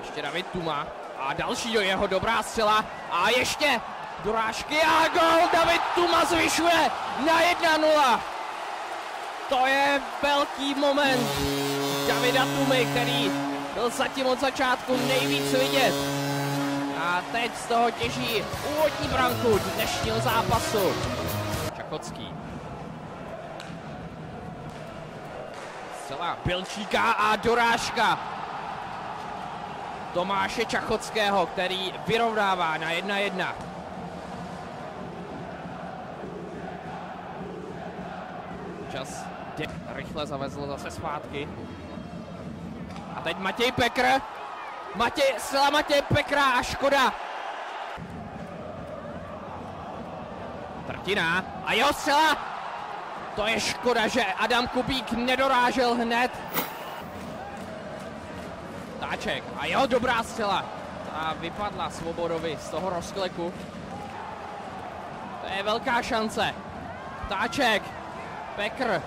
Ještě David Tuma a další jeho dobrá střela a ještě dorážky a gol. David Tuma zvyšuje na 1-0. To je velký moment Davida Tumy, který byl zatím od začátku nejvíc vidět. A teď z toho těží úvodní branku dnešního zápasu. Čachocký. Střela Bilčíka a dorážka Tomáše Čachockého, který vyrovnává na 1-1. Čas rychle zavezl zase zpátky. A teď Matěj Pekr. Střela Matěj Pekra a škoda. Trtina a jeho střela. To je škoda, že Adam Kubík nedorážel hned. Táček a jeho dobrá střela. Ta vypadla Svobodovi z toho rozkleku. To je velká šance. Táček. Pekr.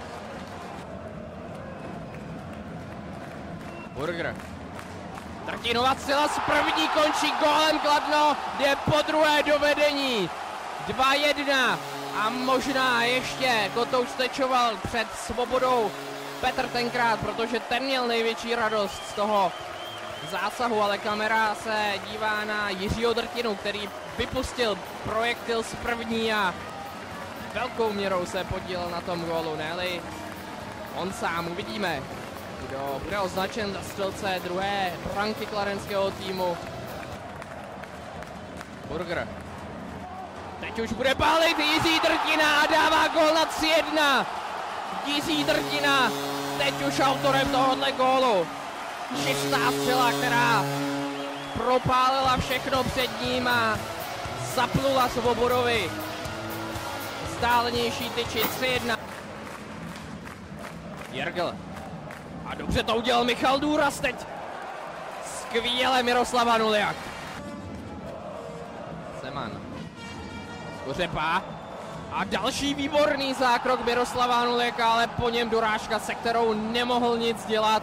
Burger. Trtinova střela z první končí gólem Kladno, je po druhé do vedení. 2-1 a možná ještě Kotouč tečoval před Svobodou Petr tenkrát, protože ten měl největší radost z toho zásahu, ale kamera se dívá na Jiřího Drtinu, který vypustil projektil z první a velkou měrou se podílel na tom gólu, ne-li on sám. Uvidíme, kdo bude označen za střelce druhé branky kladenského týmu. Burger. Teď už bude pálit Jiří Drtina a dává gól na 3-1. Jiří Drtina, teď už autorem tohohle gólu. Čistá střela, která propálila všechno před ním a zaplula Svobodovi vzdálenější tyči. 3-1. Jergl. A dobře to udělal Michal Důraz teď. Skvěle Miroslav Hanuliak. Zeman. Kořepa. A další výborný zákrok Miroslava Hanuliaka, ale po něm dorážka, se kterou nemohl nic dělat.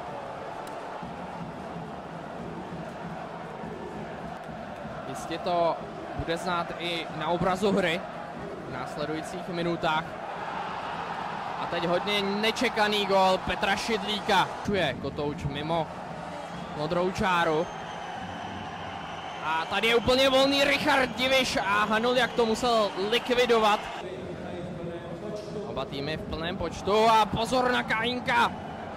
Jistě to bude znát i na obrazu hry v následujících minutách. A teď hodně nečekaný gól Petra Šidlíka. Čuje Kotouč mimo modrou čáru. A tady je úplně volný Richard Diviš a Hanuliak to musel likvidovat. Oba týmy v plném počtu a pozor na Kajínka.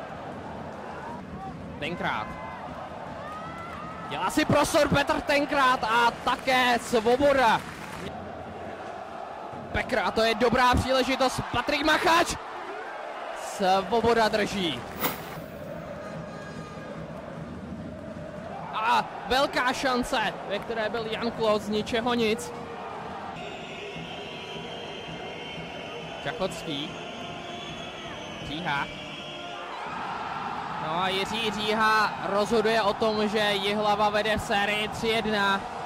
Tenkrát. Dělá si prostor Petr tenkrát a také Svoboda. Pekr a to je dobrá příležitost. Patrik Macháč. Svoboda drží. A velká šance, ve které byl Jan Klos, z ničeho nic. Čachocký. Říha. No a Jiří Říha rozhoduje o tom, že Jihlava vede v sérii 3-1.